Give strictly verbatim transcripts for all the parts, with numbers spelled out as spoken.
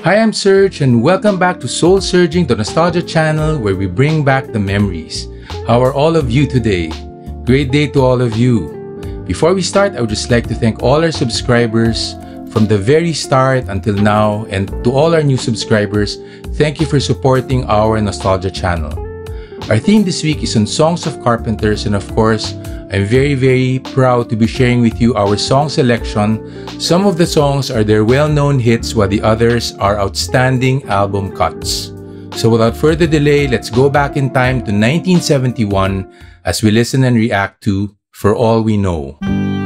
Hi, I'm Serge and welcome back to Soul Surging, the Nostalgia channel where we bring back the memories. How are all of you today? Great day to all of you. Before we start, I would just like to thank all our subscribers from the very start until now, and to all our new subscribers, thank you for supporting our Nostalgia channel. Our theme this week is on Songs of Carpenters, and of course, I'm very very proud to be sharing with you our song selection. Some of the songs are their well-known hits while the others are outstanding album cuts. So without further delay, let's go back in time to nineteen seventy-one as we listen and react to For All We Know.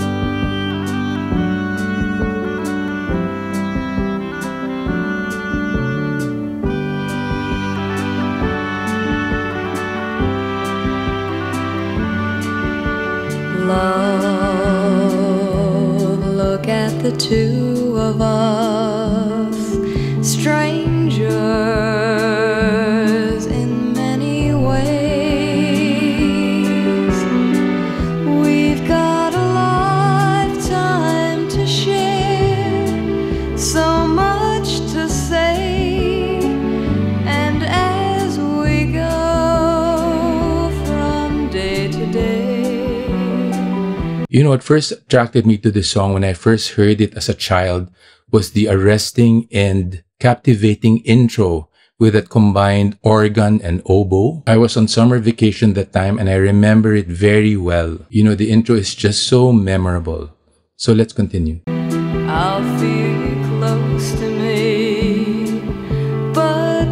Love, look at the two of us, strangers in many ways. We've got a lifetime to share, so much to say, and as we go from day to day. You know, what first attracted me to this song when I first heard it as a child was the arresting and captivating intro with that combined organ and oboe. I was on summer vacation that time and I remember it very well. You know, the intro is just so memorable. So let's continue. I'll feel you close to me, but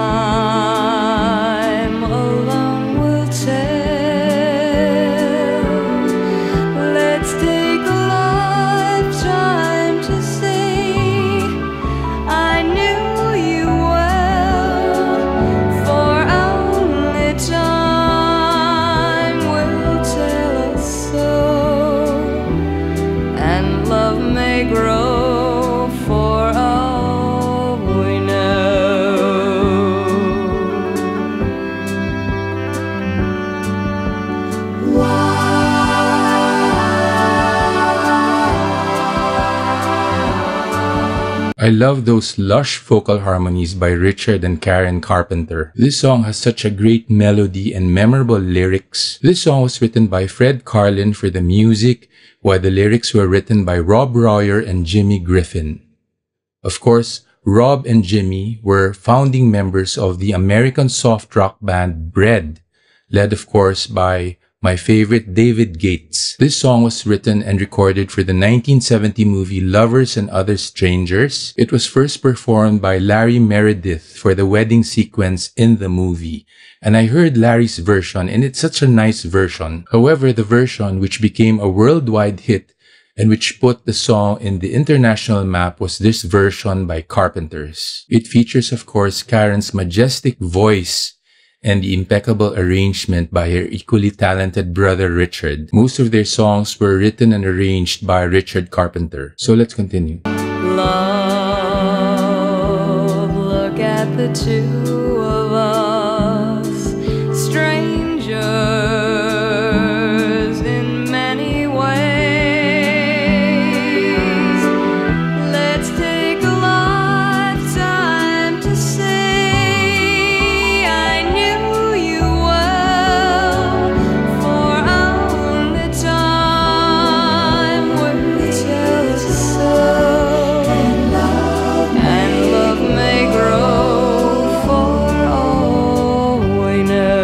time alone will tell. Let's take a lifetime to see. I knew you well, for only time will tell us so. And love may grow for all we know. I love those lush vocal harmonies by Richard and Karen Carpenter. This song has such a great melody and memorable lyrics. This song was written by Fred Karlin for the music, while the lyrics were written by Rob Royer and Jimmy Griffin. Of course, Rob and Jimmy were founding members of the American soft rock band Bread, led of course by my favorite David Gates. This song was written and recorded for the nineteen seventy movie Lovers and Other Strangers. It was first performed by Larry Meredith for the wedding sequence in the movie. And I heard Larry's version, and it's such a nice version. However, the version which became a worldwide hit and which put the song in the international map was this version by Carpenters. It features, of course, Karen's majestic voice and the impeccable arrangement by her equally talented brother Richard. Most of their songs were written and arranged by Richard Carpenter. So let's continue. Love, look at the two of us, strangers in many ways. Let's take a lifetime to say I knew you well, for only time will tell us so. And love may grow for all we know.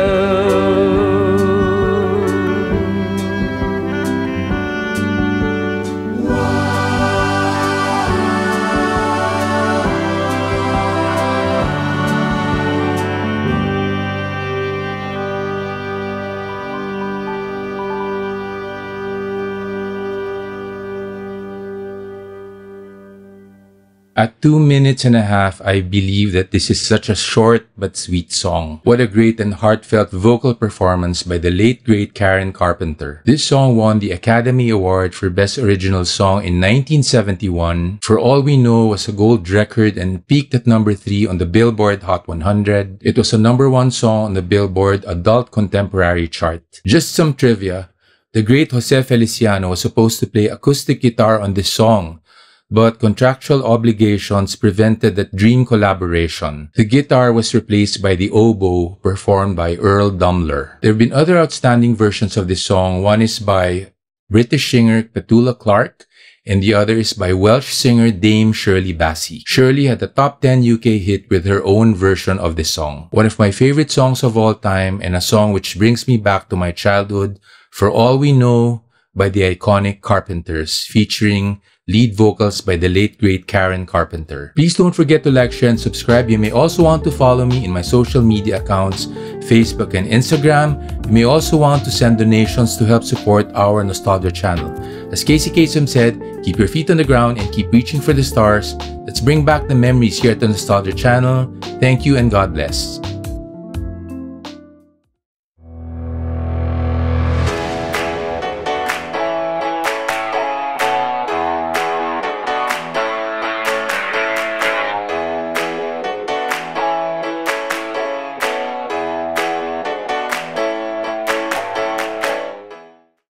At two minutes and a half, I believe that this is such a short but sweet song. What a great and heartfelt vocal performance by the late great Karen Carpenter. This song won the Academy Award for Best Original Song in nineteen seventy-one. For All We Know was a gold record and peaked at number three on the Billboard Hot one hundred. It was a number one song on the Billboard Adult Contemporary chart. Just some trivia. The great Jose Feliciano was supposed to play acoustic guitar on this song, but contractual obligations prevented that dream collaboration. The guitar was replaced by the oboe performed by Earl Dumler. There have been other outstanding versions of this song. One is by British singer Petula Clark, and the other is by Welsh singer Dame Shirley Bassey. Shirley had a top ten U K hit with her own version of this song. One of my favorite songs of all time, and a song which brings me back to my childhood, For All We Know by the iconic Carpenters, featuring lead vocals by the late great Karen Carpenter. Please don't forget to like, share, and subscribe. You may also want to follow me in my social media accounts, Facebook and Instagram. You may also want to send donations to help support our Nostalgia channel. As Casey Kasem said, keep your feet on the ground and keep reaching for the stars. Let's bring back the memories here at the Nostalgia channel. Thank you and God bless.